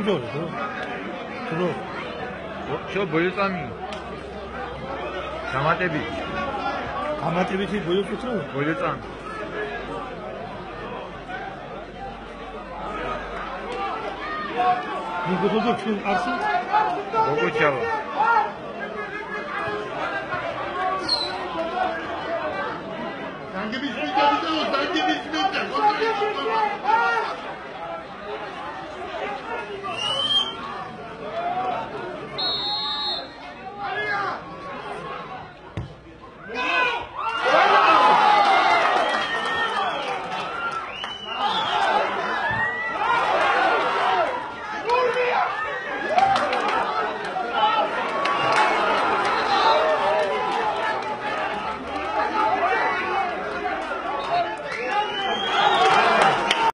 ჯორი დრო შო ბოიოსამი გამატები გამატებითი ბოიოსუცრა ბოიოსამ ნიგოდო ჩვენ არსი როგორ ჩავა